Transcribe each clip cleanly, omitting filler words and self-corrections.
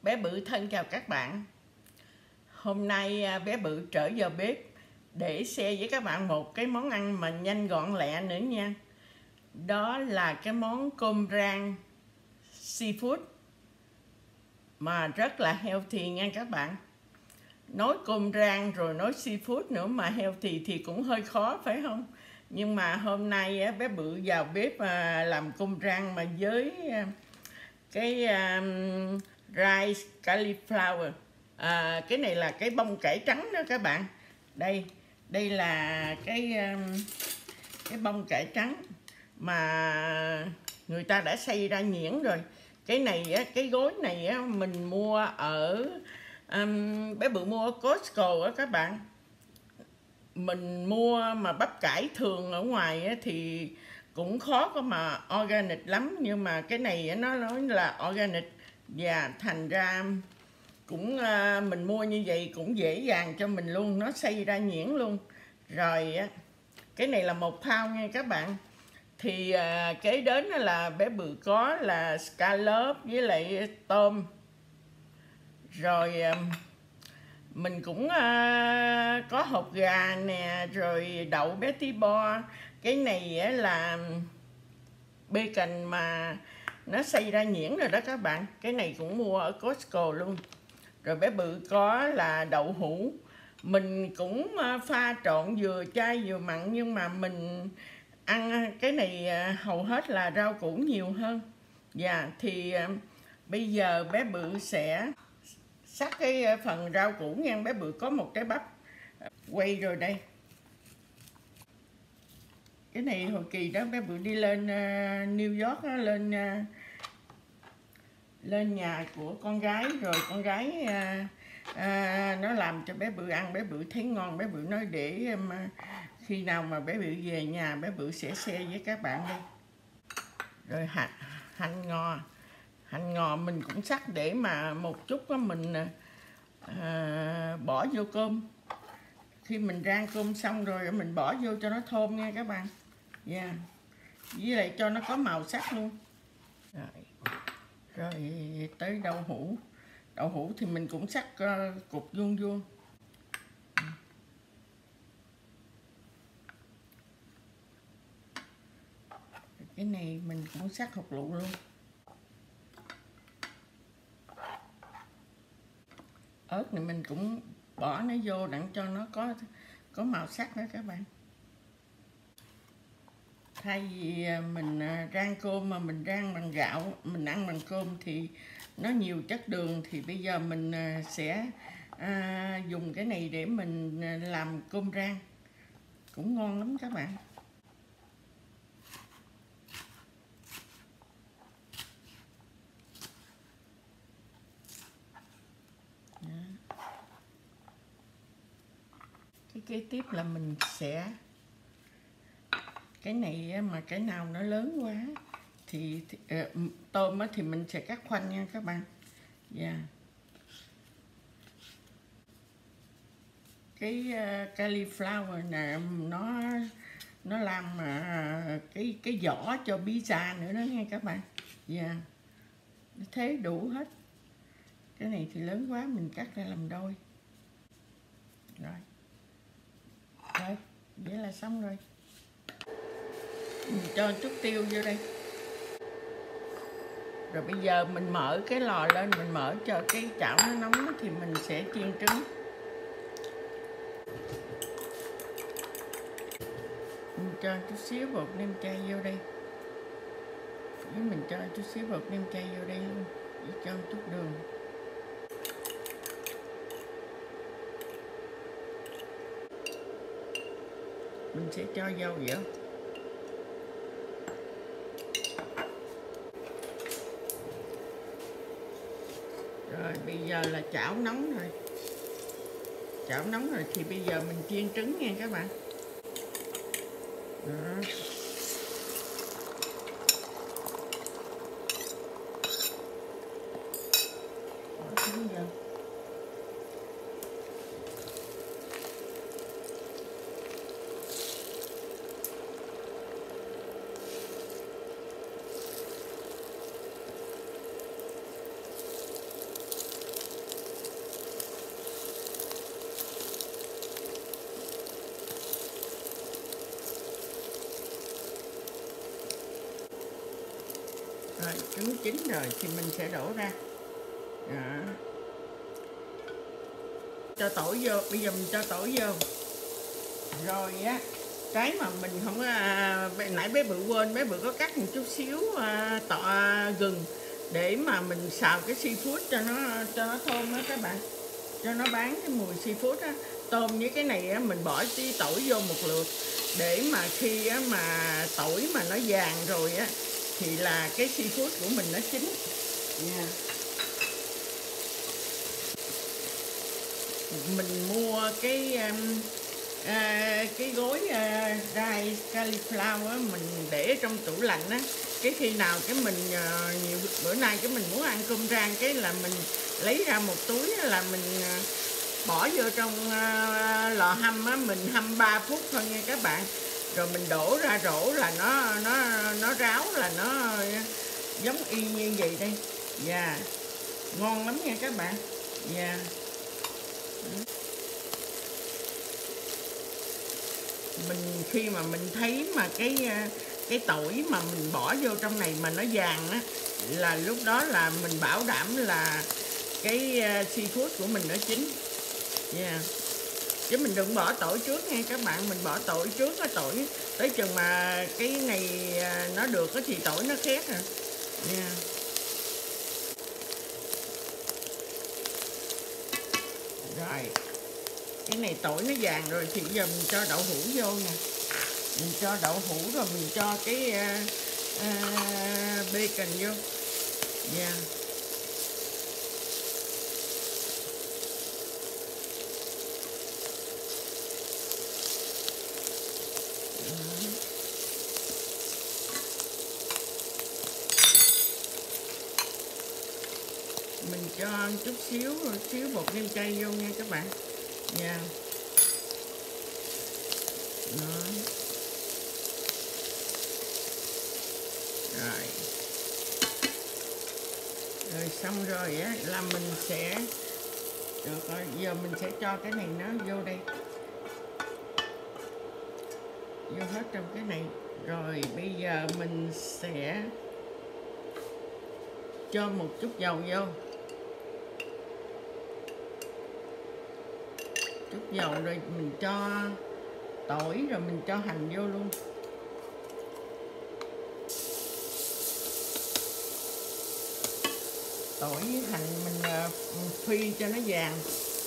Bé Bự thân chào các bạn. Hôm nay bé Bự trở vào bếp để share với các bạn một cái món ăn mà nhanh gọn lẹ nữa nha. Đó là cái món cơm rang seafood mà rất là healthy nha các bạn. Nói cơm rang rồi nói seafood nữa mà healthy thì cũng hơi khó phải không? Nhưng mà hôm nay bé Bự vào bếp làm cơm rang mà với cái rice cauliflower. Cái này là cái bông cải trắng đó các bạn. Đây là cái bông cải trắng mà người ta đã xay ra nhuyễn rồi. Cái này á, cái gói này á, mình mua ở bé Bự mua ở Costco á các bạn. Mình mua mà bắp cải thường ở ngoài á, thì cũng khó có mà organic lắm, nhưng mà cái này nó nói là organic và thành ra cũng mình mua như vậy cũng dễ dàng cho mình luôn, nó xay ra nhuyễn luôn. Rồi cái này là 1 pound nha các bạn. Thì kế đến là bé Bự có là scallop với lại tôm. Rồi mình cũng có hột gà nè, rồi đậu Betty Bo. Cái này là bacon mà nó xay ra nhuyễn rồi đó các bạn. Cái này cũng mua ở Costco luôn. Rồi bé Bự có là đậu hũ. Mình cũng pha trộn vừa chay vừa mặn, nhưng mà mình ăn cái này hầu hết là rau củ nhiều hơn. Thì bây giờ bé Bự sẽ sắc cái phần rau củ nha. Bé Bự có một cái bắp quay rồi đây. Cái này hồi kỳ đó bé Bự đi lên New York đó, lên nhà của con gái, rồi con gái nó làm cho bé Bự ăn. Bé Bự thấy ngon, bé Bự nói để khi nào mà bé Bự về nhà bé Bự sẽ share với các bạn đây. Rồi hành ngò mình cũng sắc để mà một chút đó mình bỏ vô cơm. Khi mình rang cơm xong rồi mình bỏ vô cho nó thơm nha các bạn. Với lại cho nó có màu sắc luôn. Rồi tới đậu hũ. Đậu hũ thì mình cũng sắc cục vuông vuông. Cái này mình cũng sắc hột lựu luôn. Ớt này mình cũng bỏ nó vô đặng cho nó có màu sắc đó các bạn. Thay vì mình rang cơm mà mình rang bằng gạo, mình ăn bằng cơm thì nó nhiều chất đường, thì bây giờ mình sẽ dùng cái này để mình làm cơm rang. Cũng ngon lắm các bạn. Cái kế tiếp là mình sẽ, cái này mà cái nào nó lớn quá thì tôm thì mình sẽ cắt khoanh nha các bạn. Cái cauliflower nè, nó làm cái vỏ cho pizza nữa đó nha các bạn. Thế đủ hết. Cái này thì lớn quá mình cắt ra làm đôi. Rồi vậy là xong rồi. Mình cho chút tiêu vô đây. Rồi bây giờ mình mở cái lò lên, mình mở cho cái chảo nó nóng thì mình sẽ chiên trứng. Mình cho chút xíu bột nêm chay vô đây. Với mình cho chút xíu bột nêm chay vô đây luôn. Với cho chút đường. Mình sẽ cho dầu vô. Rồi bây giờ là chảo nóng rồi. Chảo nóng rồi thì bây giờ mình chiên trứng nha các bạn. Đó. Bỏ trứng vô. Rồi trứng chín rồi thì mình sẽ đổ ra. Đó. Cho tỏi vô, bây giờ mình cho tỏi vô. Rồi á, cái mà mình không có nãy bé Bự quên, bé Bự có cắt một chút xíu gừng để mà mình xào cái seafood cho nó thơm á các bạn, cho nó bán cái mùi seafood á. Tôm với cái này á, mình bỏ tí tỏi vô một lượt để mà khi á, mà tỏi mà nó vàng rồi á thì là cái seafood của mình nó chín nha. Mình mua cái gói rai cauliflower á, mình để trong tủ lạnh á, cái khi nào cái mình nhiều bữa nay cái mình muốn ăn cơm rang cái là mình lấy ra một túi là mình bỏ vô trong lò hâm á, mình hâm 3 phút thôi nha các bạn, rồi mình đổ ra rổ là nó ráo là nó giống y như vậy đây. Dạ, ngon lắm nha các bạn. Dạ. Mình khi mà mình thấy mà cái tỏi mà mình bỏ vô trong này mà nó vàng á là lúc đó là mình bảo đảm là cái seafood của mình nó chín. Yeah. Chứ mình đừng bỏ tỏi trước nha các bạn, mình bỏ tỏi trước á, tỏi tới chừng mà cái này nó được thì tỏi nó khét rồi. Yeah. Rồi cái này tỏi nó vàng rồi thì giờ mình cho đậu hũ vô nè, mình cho đậu hũ rồi mình cho cái bacon vô. Yeah. Mình cho chút xíu bột nêm chay vô nha các bạn nha. Đó. Rồi xong rồi á là mình sẽ được rồi, giờ mình sẽ cho cái này nó vô đây, vô hết trong cái này. Rồi bây giờ mình sẽ cho một chút dầu vô, chút dầu rồi mình cho tỏi rồi mình cho hành vô luôn. Tỏi với hành mình phi cho nó vàng.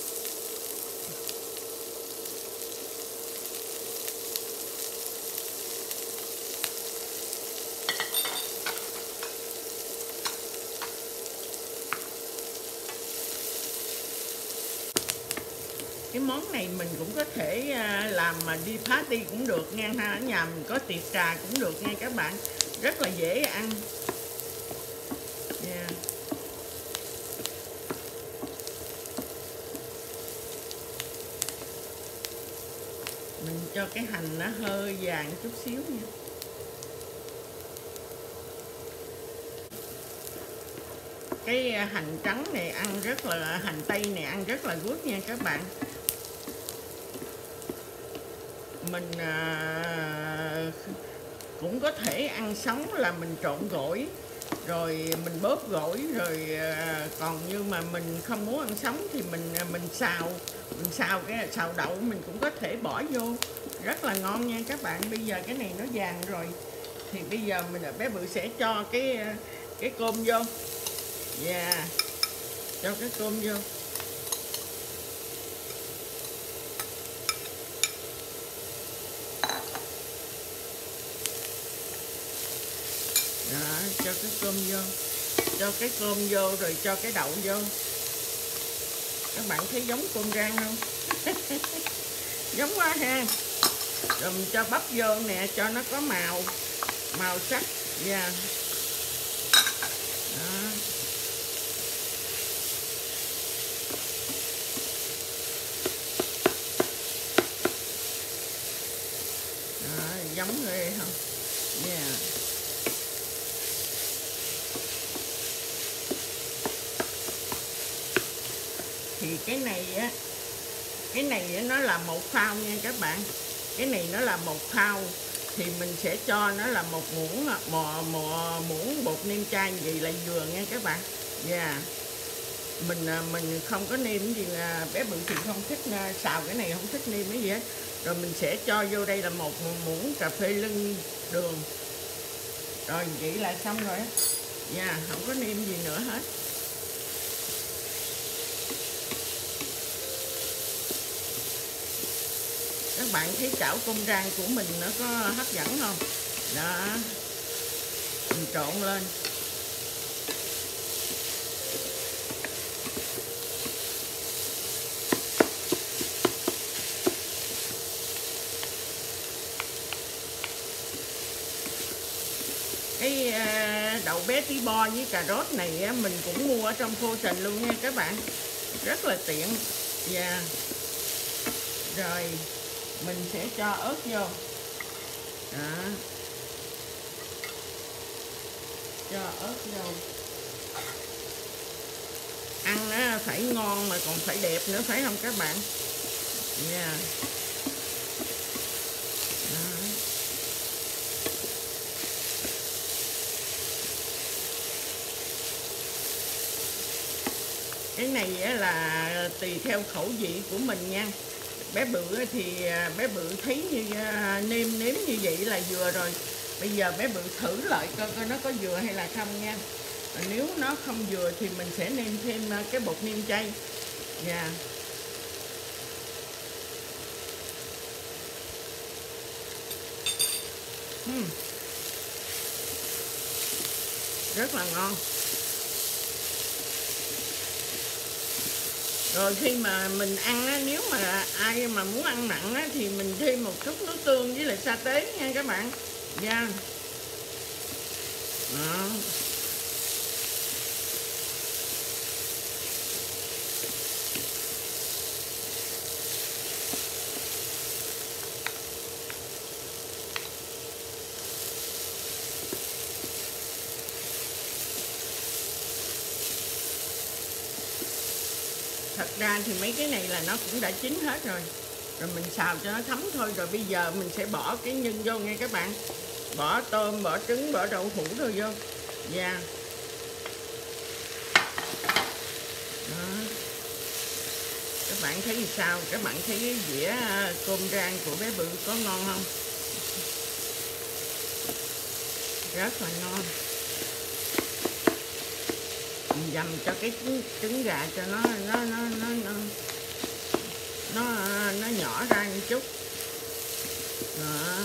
Cái món này mình cũng có thể làm mà đi party cũng được nha ha, ở nhà mình có tiệc trà cũng được nha các bạn, rất là dễ ăn. Yeah. Mình cho cái hành nó hơi vàng chút xíu nha. Cái hành trắng này ăn rất là, hành tây này ăn rất là good nha các bạn. Mình cũng có thể ăn sống là mình trộn gỏi rồi mình bóp gỏi rồi, còn như mà mình không muốn ăn sống thì mình xào cái xào đậu mình cũng có thể bỏ vô, rất là ngon nha các bạn. Bây giờ cái này nó vàng rồi thì bây giờ bé Bự sẽ cho cái cơm vô. Yeah. Cho cái cơm vô. Đó, cho cái cơm vô, cho cái cơm vô rồi cho cái đậu vô. Các bạn thấy giống cơm rang không? Giống quá ha. Rồi mình cho bắp vô nè, cho nó có màu sắc. Yeah. Đó. Đó, giống ghê không? Yeah. Thì cái này nó là một phao nha các bạn, cái này nó là một phao thì mình sẽ cho nó là một muỗng bột nêm chay vậy là vừa nha các bạn. Mình không có nêm gì, bé Bự thì không thích xào cái này, không thích nêm cái gì hết. Rồi mình sẽ cho vô đây là một muỗng cà phê lưng đường, rồi vậy là xong rồi á. Không có nêm gì nữa hết. Các bạn thấy chảo cơm rang của mình nó có hấp dẫn không? Đó, mình trộn lên. Cái đậu bé tí bo với cà rốt này á, mình cũng mua ở trong Frozen luôn nha các bạn, rất là tiện. Rồi mình sẽ cho ớt vô. Đó, cho ớt vô. Ăn á, phải ngon mà còn phải đẹp nữa, phải không các bạn? Cái này á, là tùy theo khẩu vị của mình nha. Bé Bự thì bé Bự thấy như nêm nếm như vậy là vừa rồi. Bây giờ bé Bự thử lại coi nó có vừa hay là không nha. Nếu nó không vừa thì mình sẽ nêm thêm cái bột nêm chay. Rất là ngon. Rồi khi mà mình ăn á, nếu mà ai mà muốn ăn mặn á, thì mình thêm một chút nước tương với lại sa tế nha các bạn. Đó. Thật ra thì mấy cái này là nó cũng đã chín hết rồi. Rồi mình xào cho nó thấm thôi. Rồi bây giờ mình sẽ bỏ cái nhân vô nha các bạn. Bỏ tôm, bỏ trứng, bỏ đậu hũ rồi vô. Các bạn thấy sao? Các bạn thấy cái dĩa cơm rang của bé Bự có ngon không? Rất là ngon. Mình dầm cho cái trứng gà cho nó nhỏ ra một chút. Đó.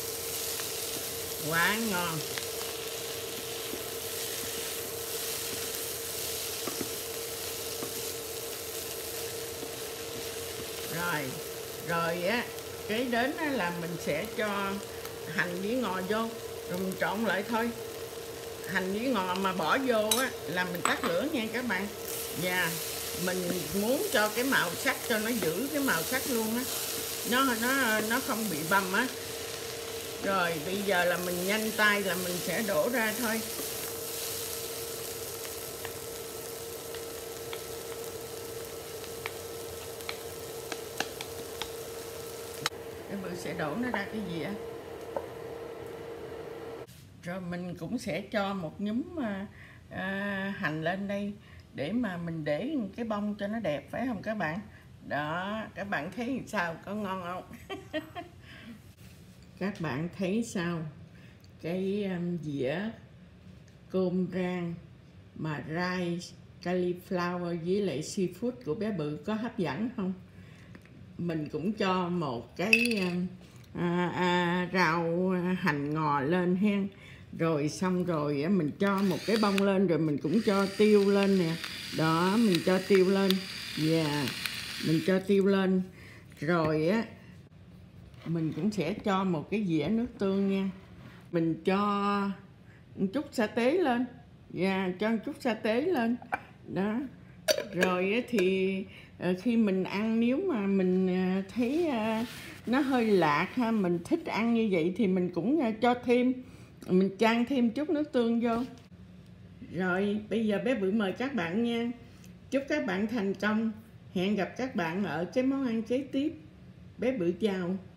Quá ngon. Rồi á, kế đến là mình sẽ cho hành với ngò vô, rồi mình trộn lại thôi. Hành với ngò mà bỏ vô á là mình tắt lửa nha các bạn. Mình muốn cho cái màu sắc, cho nó giữ cái màu sắc luôn á, nó không bị bầm á. Rồi bây giờ là mình nhanh tay là mình sẽ đổ ra thôi. Cái Bự sẽ đổ nó ra cái dĩa. Rồi mình cũng sẽ cho một nhúm hành lên đây để mà mình để cái bông cho nó đẹp, phải không các bạn? Đó, các bạn thấy sao, có ngon không? Các bạn thấy sao? Cái dĩa cơm rang mà rice cauliflower với lại seafood của bé Bự có hấp dẫn không? Mình cũng cho một cái rau hành ngò lên hen. Rồi xong rồi mình cho một cái bông lên, rồi mình cũng cho tiêu lên nè. Đó, mình cho tiêu lên. Mình cho tiêu lên. Rồi á, mình cũng sẽ cho một cái dĩa nước tương nha. Mình cho một chút sa tế lên. Cho một chút sa tế lên. Đó. Rồi á, thì khi mình ăn, nếu mà mình thấy nó hơi lạc ha, mình thích ăn như vậy thì mình cũng cho thêm, mình chan thêm chút nước tương vô. Rồi bây giờ bé Bự mời các bạn nha. Chúc các bạn thành công. Hẹn gặp các bạn ở cái món ăn kế tiếp. Bé Bự chào.